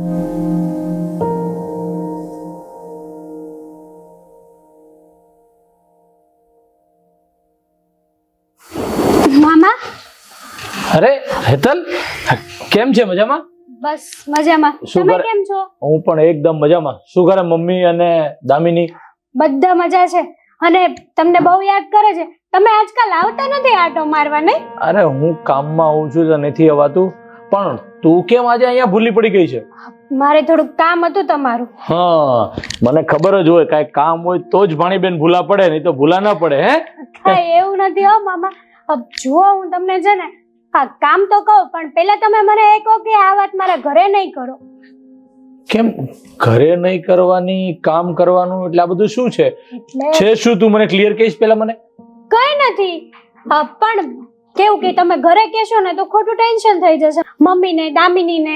મામા અરે હેતલ કેમ છે? મજામાં? બસ મજામાં. તમે કેમ છો? હું પણ એકદમ મજામાં. શું કરે મમ્મી અને દામિની? બધા મજા છે અને તમને બહુ યાદ કરે છે. તમે આજકાલ આવતા નથી આટો મારવા, નહીં? અરે હું કામમાં આવું છું તો નથી અવાતું, પણ તું કેમ આજે અહીંયા ભૂલી પડી ગઈ છે? મારે થોડુંક કામ હતું તમારું. હા, મને ખબર જ હોય કાંઈ કામ હોય તો જ ભાણીબેન ભૂલા પડે, નહીં તો ભૂલા ના પડે. હે કાંઈ એવું નથી હો મામા. જુઓ, હું તમને છે ને હા કામ તો કહું, પણ પહેલા તમે મને એ કહો કે આ વાત મારા ઘરે નહીં કરો. કેમ ઘરે નહીં કરવાની, કામ કરવાનું એટલે આ બધું શું છે? છે શું? તું મને ક્લિયર કહીશ પહેલા મને? કઈ નથી, પણ કેવું કે તમે ઘરે કહેશો ને તો ખોટું ટેન્શન થઈ જશે મમ્મી ને દામિની ને.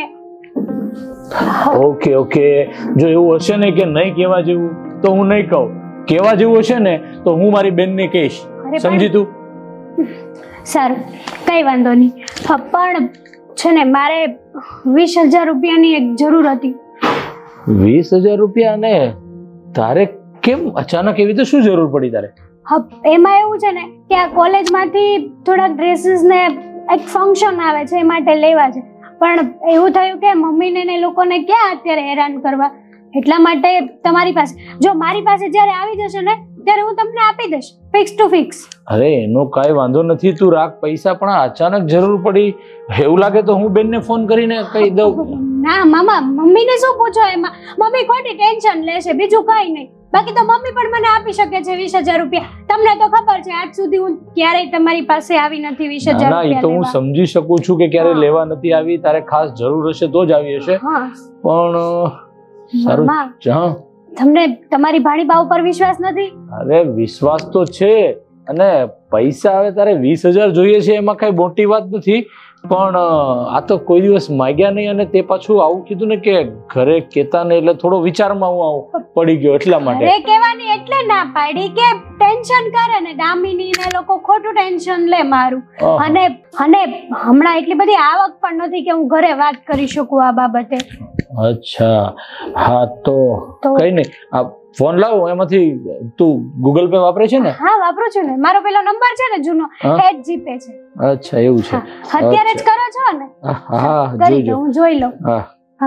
ઓકે ઓકે, જો એવું હશે ને કે નહીં કહેવા જેવું તો હું નહીં કહું. કહેવા જેવું હશે ને તો હું મારી બેનને કહીશ. સમજી તું? સારું, કઈ વાંધો નહીં. પણ છે ને મારે 20,000 રૂપિયાની એક જરૂર હતી. 20,000 રૂપિયા? ને તારે કેમ અચાનક એવી તો શું જરૂર પડી તારે? હા, એમાં એવું છે ને કે આ કોલેજમાંથી થોડા ડ્રેસીસ ને એક ફંક્શન આવે છે, એ માટે લેવા છે. પણ એવું થયું કે મમ્મીને ને લોકોને ક્યાં અત્યારે હેરાન કરવા, એટલા માટે તમારી પાસે, જો મારી પાસે જ્યારે આવી જશે ને ત્યારે હું તમને આપી દઈશ, ફિક્સ ટુ ફિક્સ. અરે એનો કાંઈ વાંધો નથી, તું રાખ પૈસા, પણ અચાનક જરૂર પડી એવું લાગે તો હું બેનને ફોન કરીને કહી દઉં. ના મામા, મમ્મીને શું પૂછો એમાં? મમ્મી ખોટી ટેન્શન લેશે, બીજું કઈ નહીં. બાકી તો મમ્મી પણ મને આપી શકે છે 20,000 રૂપિયા. તમને તો ખબર છે આજ સુધી હું ક્યારેય તમારી પાસે આવી નથી 20,000 રૂપિયા. ના, એ તો હું સમજી શકું છું કે ક્યારે લેવા નથી આવી, તારે ખાસ જરૂર હશે તો જ આવી હશે. પણ સારું, હા, તમને તમારી ભાણીબા ઉપર વિશ્વાસ નથી? અરે વિશ્વાસ તો છે, અને પૈસા હવે તારે 20,000 જોઈએ છે એમાં કઈ મોટી વાત નથી, પણ આ તો કોઈ દિવસ માંગ્યા નહીં અને તે પાછું આવું કીધું ને કે ઘરે કેતા ને એટલે થોડો વિચારમાં હું આવું પડી ગયો એટલા માટે. અરે કહેવાની એટલે ના પાડી કે ટેન્શન કરે ને દામિની ને લોકો ખોટું ટેન્શન લે મારું. અને હમણાં એટલી બધી આવક પણ નથી કે હું ઘરે વાત કરી શકું આ બાબતે. અચ્છા, હા તો કઈ નહીં, આ ફોન લાવો, એમાંથી તું ગૂગલ પે વાપરે છે ને? હા વાપરું છું ને, મારો પેલો નંબર છે ને જૂનો, એ જ જીપે છે. અચ્છા એવું છે, અત્યારે જ કરો છો ને? હા કરી દઉં, હું જોઈ લઉં. હા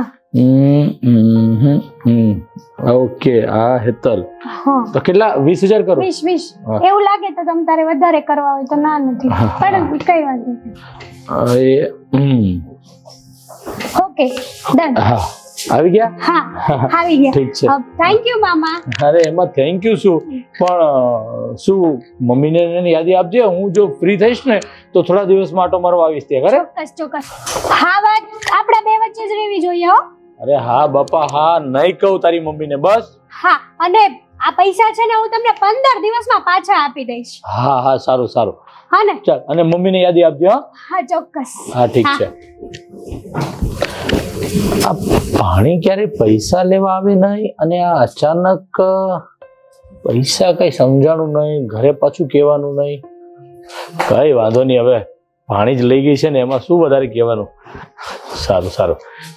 ઓકે. આ હેતલ તો કેટલા? 20,000 કરો? 20 એવું લાગે તો તમ તારે વધારે કરવા હોય તો ના નથી, પણ કઈ વાંધો નહીં. Okay done. હા આવી ગયા? હા આવી ગયા. ઠીક છે, થેન્ક યુ મામા. અરે એમાં થેન્ક યુ શું, પણ શું મમ્મીને યાદી આપજે, હું જો ફ્રી થઈશ ને તો થોડા દિવસમાં આટો મારવા આવીશ ત્યાં. ખરે? ચોક્કસ ચોક્કસ. હા, વાત આપણા બે વચ્ચે જ રહેવી જોઈએ હો. અરે હા બાપા, હા, નહીં કહું તારી મમ્મીને બસ. હા, અને આ પૈસા છે ને હું તમને 15 દિવસમાં પાછા આપી દઈશ. હા હા, સારું સારું. હા ને? ચાલ, અને મમ્મીને યાદી આપજો. હા ચોક્કસ. હા ઠીક છે. આ પાણી ક્યારે પૈસા લેવા આવે નહીં, અને આ અચાનક પૈસા કઈ સમજાણું નહીં, ઘરે પાછું કહેવાનું નહીં. કઈ વાંધો નહીં, હવે પાણી જ લઈ ગઈ છે ને એમાં શું વધારે કહેવાનું. સારું સારું.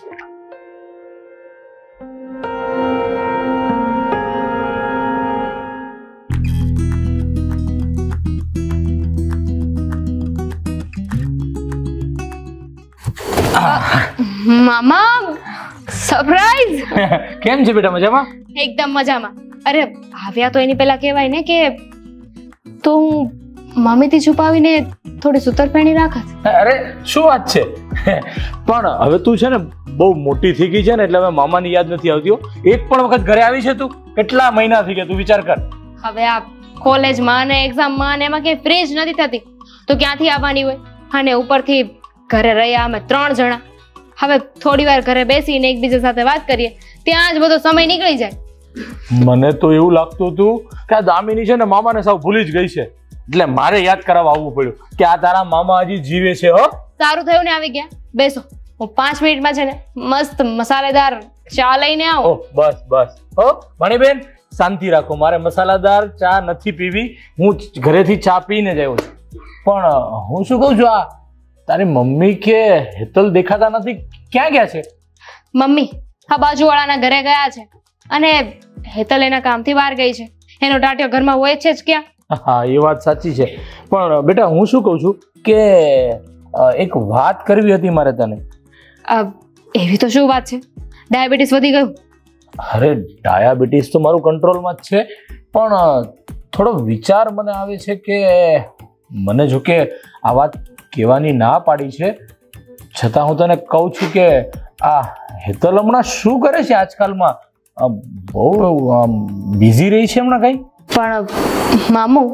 મામા સરપ્રાઈઝ. કેમ છે બેટા? મજામાં? એકદમ મજામાં. અરે આવ્યા તો એની પહેલા કહેવાય ને કે તો હું મમ્મીથી છુપાવીને થોડી સુતરફેણી રાખત. અરે શું વાત છે, પણ હવે તું છે ને બહુ મોટી થઈ ગઈ છે ને એટલે હવે મામાની યાદ નથી આવતી. એક પણ વખત ઘરે આવી છે તું? કેટલા મહિના થઈ ગયા તું વિચાર કર. હવે આ કોલેજમાં અને એક્ઝામમાં અને એમાં કઈ ફ્રી જ નથી થતી તો ક્યાંથી આવવાની હોય. અને ઉપરથી ઘરે રહ્યા અમે 3 જણા. હવે થોડી વાર ઘરે બેસીને એકબીજા સાથે વાત કરીએ ત્યાં જ બધો સમય નીકળી જાય. મને તો એવું લાગતું હતું કે આ દામિની છે ને મામાને સાવ ભૂલી જ ગઈ છે, એટલે મારે યાદ કરાવવા આવવું પડ્યું કે આ તારા મામા હજી જીવે છે. હો, સારું થયું ને આવી ગયા. બેસો, હું 5 મિનિટમાં છે ને મસ્ત મસાલેદાર ચા લઈને આવું. બસ બસ. હો ભાણીબેન, શાંતિ રાખો, મારે મસાલાદાર ચા નથી પીવી, હું ઘરેથી ચા પીને જ આવ્યો છું. પણ હું શું કહું છું, આ તારી મમ્મી કે હેતલ દેખાતા નથી, ક્યાં ગયા છે? મમ્મી આ બાજુવાળાના ઘરે ગયા છે અને હેતલ એના કામથી બહાર ગઈ છે. એનો ટાટિયો ઘરમાં હોય છે જ ક્યાં? હા એ વાત સાચી છે, પણ બેટા હું શું કહું છું કે એક વાત કરવી હતી મારે તને. એવી તો શું વાત છે? ડાયાબિટીસ વધી ગયું? અરે ડાયાબિટીસ તો મારું કંટ્રોલમાં જ છે, પણ થોડો વિચાર મને આવે છે કે મને જો કે આ વાત કહેવાની ના પાડી છે, છતાં હું તને કહું છું કે આ હેતલ હમણાં શું કરે છે આજકાલમાં? બહુ બિઝી રહી છે હમણાં કઈ? પણ મામુ,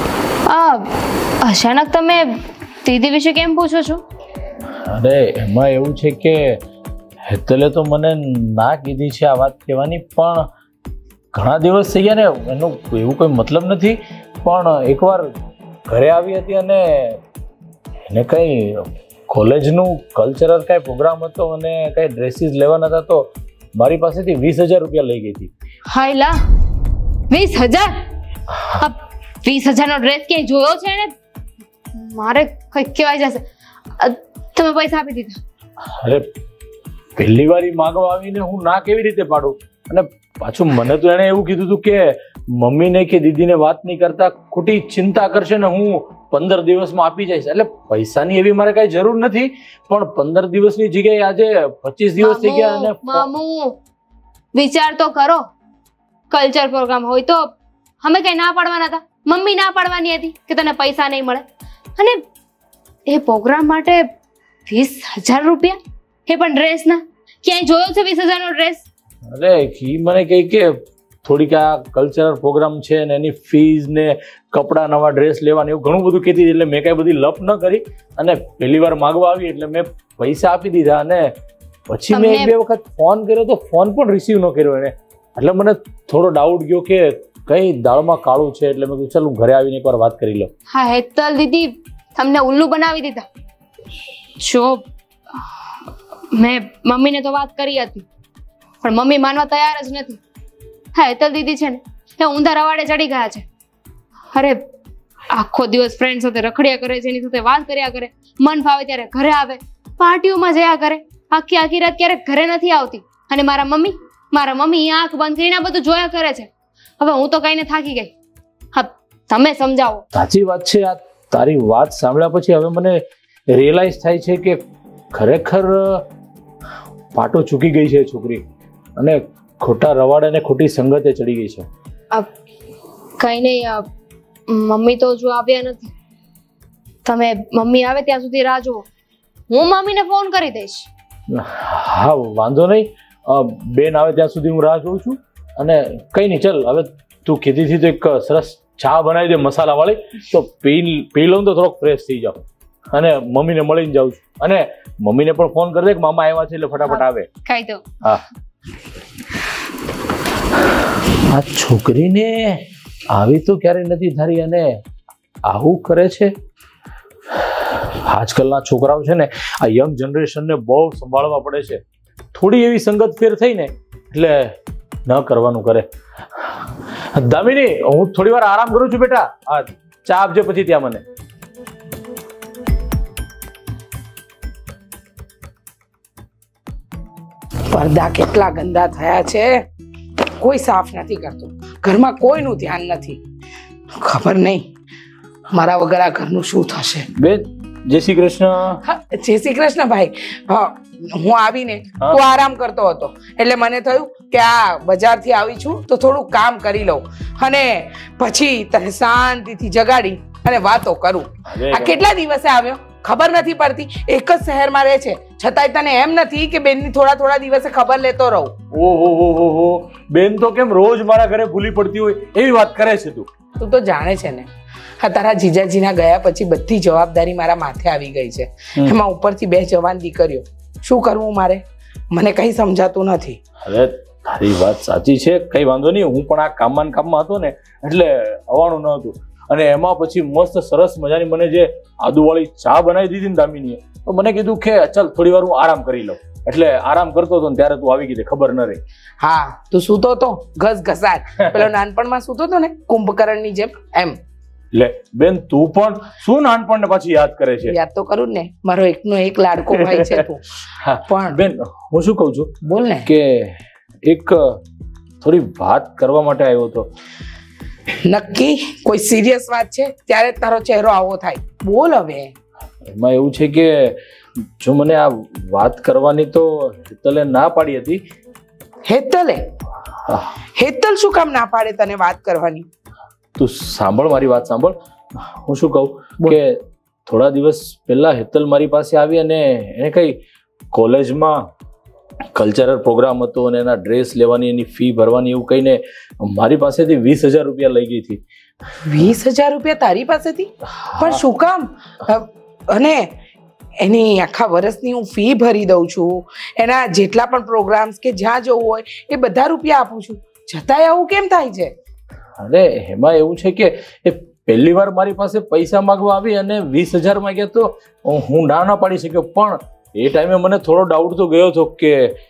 અચાનક તમે દીદી વિશે કેમ પૂછો છો? અરે એમાં એવું છે કે હેતલે તો મને ના કીધી છે આ વાત કહેવાની, પણ ઘણા દિવસ થઈ ગયા ને, એનો એવું કોઈ મતલબ નથી, પણ એકવાર ઘરે આવી હતી અને એને કંઈ કોલેજનું કલ્ચરલ કાંઈ પ્રોગ્રામ હતો અને કાંઈ ડ્રેસીસ લેવાના હતા, તો મારી પાસેથી 20,000 રૂપિયા લઈ ગઈ હતી. હાયલા, 20,000? 20,000 નો ડ્રેસ ક્યાંય જોયો છે ને? મારે કઈ કહેવાય જશે. તમે પૈસા આપી દીધા? અરે પહેલી વાર માગવા આવીને હું ના કેવી રીતે પાડું? અને પાછું મને તો એણે એવું કીધું હતું કે મમ્મીને કે દીદીને વાત નહીં કરતા, ખોટી ચિંતા કરશે ને હું 15 દિવસમાં આપી જઈશ. એટલે પૈસાની એવી મારે કઈ જરૂર નથી, પણ 15 દિવસની જગ્યાએ આજે 25 દિવસ થઈ ગયા. અને મામુ વિચાર તો કરો, કલ્ચર પ્રોગ્રામ હોય તો અમે કઈ ના પાડવાના હતા? મમ્મી ના પાડવાની હતી કે તને પૈસા નહીં મળે? અને એ પ્રોગ્રામ માટે 20,000 રૂપિયા, એ પણ ડ્રેસ ના? ક્યાંય જોયો છે 20,000 નો ડ્રેસ? અરે ઈ મને કહી કે થોડીક આ કલ્ચરલ પ્રોગ્રામ છે ને એની ફીસ ને કપડા નવા ડ્રેસ લેવાની એવું ઘણું બધું કહેતી, એટલે મેં કઈ બધી લપ ન કરી અને પહેલી વાર માગવા આવી એટલે મેં પૈસા આપી દીધા. અને પછી મેં 1-2 વખત ફોન કર્યો તો ફોન પણ રિસીવ ન કર્યો એને, એટલે મને થોડો ડાઉટ ગયો કે કઈ દાળમાં કાળું છે, એટલે મેં કીધું ચાલ હું ઘરે આવીને એકવાર વાત કરી લઉં. હા હેતલ દીદી તમને ઉલ્લુ બનાવી દીધા. જો મેં મમ્મીને તો વાત કરી હતી, પણ મમ્મી માનવા તૈયાર જ નથી. હા હેતલ દીદી છે ને એ ઊંધા રવાડે ચડી ગયા છે. અરે આખો દિવસ ફ્રેન્ડ સાથે રખડ્યા કરે છે, એની સાથે વાત કર્યા કરે, મન ફાવે ત્યારે ઘરે આવે, પાર્ટીઓમાં જયા કરે, આખી રાત ક્યારેક ઘરે નથી આવતી. અને મારા મમ્મી આંખ બંધ કરીને બધું જોયા કરે છે. હવે હું તો કઈને થાકી ગઈ. હા તમે સમજાવો. સાચી વાત છે. આ તારી વાત સાંભળ્યા પછી હવે મને રિયલાઇઝ થાય છે કે ખરેખર પાટો ચૂકી ગઈ છે છોકરી, અને ખોટા રવાડે ને ખોટી સંગતે ચડી ગઈ છે. કઈ નહીં, મમ્મી તો જો આવ્યા નથી. તમે મમ્મી આવે ત્યાં સુધી રાહ જુઓ, હું મમ્મીને ફોન કરી દઈશ. હા વાંધો નહીં, બેન આવે ત્યાં સુધી હું રાહ જોઉં છું. અને કઈ નહીં, ચલ હવે તું કીધી હતી તો એક સરસ ચા બનાવી દે મસાલા વાળી, તો પી લઉં તો થોડોક ફ્રેશ થઈ જાવ. અને મમ્મીને મળીને જાઉં છું, અને મમ્મીને પણ ફોન કરી દે કે મામા આવ્યા છે એટલે ફટાફટ આવે. કહી દો. હા, આ છોકરીને આવી તો ક્યારેય નથી ધારી અને આવું કરે છે. આજકાલના છોકરાઓ છે ને આ યંગ જનરેશનને બહુ સંભાળવા પડે છે. થોડી એવી સંગત ફેર થઈ ને એટલે ન કરવાનું કરે. દામિની, હું થોડી વાર આરામ કરું છું બેટા, આ ચા આપજે પછી ત્યાં મને. પડદા કેટલા ગંદા થયા છે, કોઈ સાફ નથી કરતું, ઘરમાં કોઈનું ધ્યાન નથી. ખબર નહીં મારા વગર આ ઘરનું શું થશે. બેન જય શ્રી કૃષ્ણ. હા, જય શ્રી કૃષ્ણ ભાઈ. હા, હું આવીને તું આરામ કરતો હતો એટલે મને થયું કે આ બજારથી આવી છું તો થોડું કામ કરી લઉં અને પછી તને શાંતિથી જગાડી અને વાતો કરું. આ કેટલા દિવસે આવ્યો ખબર નથી પડતી, એક જ શહેરમાં રહે છે છતાંય તને એમ નથી કે બેનની થોડા દિવસે ખબર લેતો રહું. ઓહો, બેન તો કેમ રોજ મારા ઘરે ભૂલી પડતી હોય એવી વાત કરે છે તું. તું તો જાણે છે ને, હા તારા જીજાજીના ગયા પછી બધી જવાબદારી મારા માથે આવી ગઈ છે. એમાં ઉપરથી 2 જવાન દીકરીઓ, શું કરવું મારે? મને કઈ સમજાતું નથી. અરે તારી વાત સાચી છે, કઈ વાંધો નહીં. હું પણ આ કામમાં હતો ને એટલે આવવાનું ન હતું, અને એમાં પછી મસ્ત સરસ મજાની મને જે આદુવાળી ચા બનાવી દીધી ને દામિનીએ, તો મને કીધું કે ચાલ થોડી વાર હું આરામ કરી લઉં. એટલે આરામ કરતો હતો ને ત્યારે તું આવી ગઈ, ખબર ન રહી. હા, તું સૂતો તો ઘસ ઘસાટ, પેલો નાનપણમાં સૂતો હતો ને કુંભકર્ણની જેમ, એમ. લે બેન તું પણ શું નાનપણને પાછી યાદ કરે છે? યાદ તો કરું ને, મારો એકનો એક લાડકો ભાઈ છે તું. હા, પણ બેન હું શું કહું છું બોલ ને. કે એક થોડી વાત કરવા માટે આવ્યો હતો. નક્કી કોઈ સિરિયસ વાત છે ત્યારે તારો ચહેરો આવો થાય. બોલ હવે. એમાં એવું છે કે જો મને આ વાત કરવાની તો હેતલે ના પાડી હતી. હેતલે? હા, હેતલ શું કામ ના પાડે તને વાત કરવાની? તું સાંભળ, મારી વાત સાંભળ. હું શું કહું બોલ. કે થોડા દિવસ પહેલા હેતલ મારી પાસે આવી અને એને કઈ કોલેજમાં કલ્ચરલ પ્રોગ્રામ હતો અને એના ડ્રેસ લેવાની, એની ફી ભરવાની એવું કહીને મારી પાસેથી 20,000 રૂપિયા લઈ ગઈ હતી. 20,000 રૂપિયા તારી પાસેથી? પણ શું કામ? અને એની આખા વર્ષની હું ફી ભરી દઉં છું, એના જેટલા પણ પ્રોગ્રામ્સ કે જ્યાં જવું હોય એ બધા રૂપિયા આપું છું, છતાંય આવું કેમ થાય છે? અરે એમાં એવું છે કે એ પહેલી વાર મારી પાસે પૈસા માંગવા આવી અને 20,000 માંગ્યા તો હું ના પાડી શક્યો. પણ એ ટાઈમે મને થોડો ડાઉટ તો ગયો હતો કે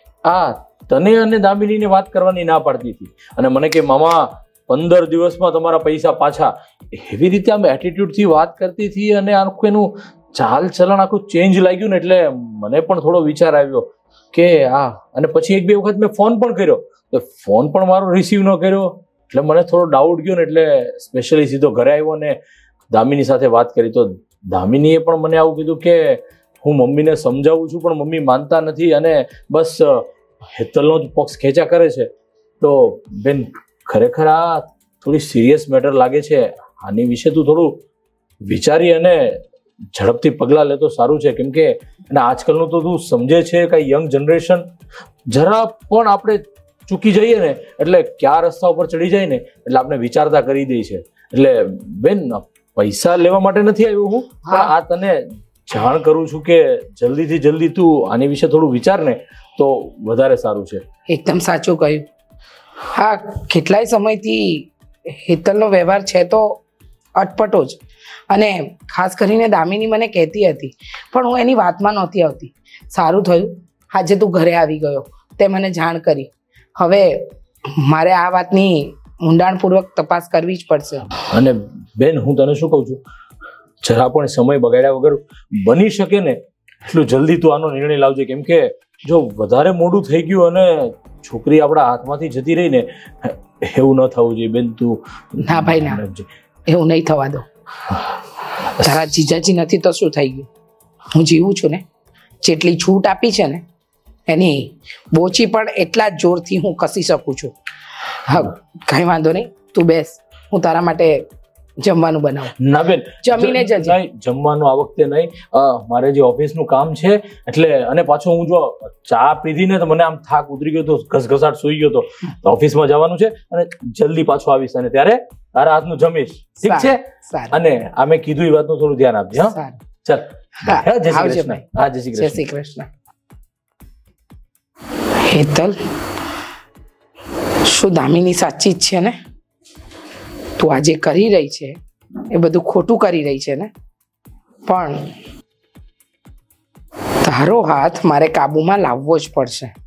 તને અને દામિનીને વાત કરવાની ના પાડતી હતી અને મને કે મામા 15 દિવસમાં તમારા પૈસા પાછા, એવી રીતે આમ એટીટ્યુડથી વાત કરતી હતી અને આખું એનું ચાલ ચલણ આખું ચેન્જ લાગ્યું ને એટલે મને પણ થોડો વિચાર આવ્યો કે અને પછી 1-2 વખત મેં ફોન પણ કર્યો તો ફોન પણ મારો રિસીવ ન કર્યો એટલે મને થોડો ડાઉટ ગયો ને એટલે સ્પેશિયલી સીધો ઘરે આવ્યો ને દામિની સાથે વાત કરી. તો દામિનીએ પણ મને આવું કીધું કે હું મમ્મીને સમજાવું છું પણ મમ્મી માનતા નથી અને બસ હેતલનો જ પક્ષ ખેંચા કરે છે. તો બેન ખરેખર આ થોડી સિરિયસ મેટર લાગે છે. આની વિશે તું થોડું વિચારી અને ઝડપથી પગલાં લે તો સારું છે. કેમ કે આજકાલનું તો તું સમજે છે કે યંગ જનરેશન જરા પણ આપણે ચૂકી જઈએ ને એટલે કયા રસ્તા ઉપર ચડી જાય ને એટલે આપણે વિચારતા કરી દઈએ છે. એટલે બેન પૈસા લેવા માટે નથી આવ્યો હું, પણ આ તને જાણ કરું છું કે જલ્દીથી જલ્દી તું આની વિશે થોડું વિચાર ને તો વધારે સારું છે. એકદમ સાચું કહ્યું. હા, કેટલાય સમયથી હેતલનો વ્યવહાર છે તો અટપટો જ, અને ખાસ કરીને દામિની મને કહેતી હતી પણ હું એની વાતમાં નહોતી આવતી. સારું થયું આજે તું ઘરે આવી ગયો, તે મને જાણ કરી. હવે મારે આ વાતની ઊંડાણપૂર્વક તપાસ કરવી જ પડશે. અને બેન હું તને શું કહું છું, જરા પણ સમય બગાડ્યા વગર બની શકે ને એટલું જલ્દી તું આનો નિર્ણય લાવજે. કેમ કે જો વધારે મોડું થઈ ગયું અને છોકરી આપણા હાથમાંથી જતી રહી ને એવું ન થવું જોઈએ બેન. તું ના ભાઈ ના, એવું નહીં થવા દો. તારા જીજાજી નથી તો શું થઈ ગયું? હું જીવું છું ને, જેટલી છૂટ આપી છે ને એની બોચી પણ એટલા જ જોરથી હું કસી શકું છું. હા, કાંઈ વાંધો નહીં, તું બેસ, હું તારા માટે જમવાનું બનાવું. ના બેન, જમીને જજે. નહીં, જમવાનું આ વખતે નહીં. મારે જે ઓફિસનું કામ છે એટલે, અને પાછો હું જો ચા પીધી ને તો મને આમ થાક ઉતરી ગયો તો ઘસઘસાટ સુઈ ગયો તો ઓફિસમાં જવાનું છે અને જલ્દી પાછો આવીશ અને ત્યારે તારા હાથનું જમીશ. ઠીક છે? અને આ મેં કીધું એ વાતનું થોડું ધ્યાન આપજે. હા, ચાલ. જય શ્રી કૃષ્ણ. હા, જય શ્રી કૃષ્ણ. હેતલ, શું દામિની સાચી જ છે ને? તું આજે કરી રહી છે એ બધું ખોટું કરી રહી છે ને, પણ તારો હાથ મારે કાબુમાં લાવવો જ પડશે.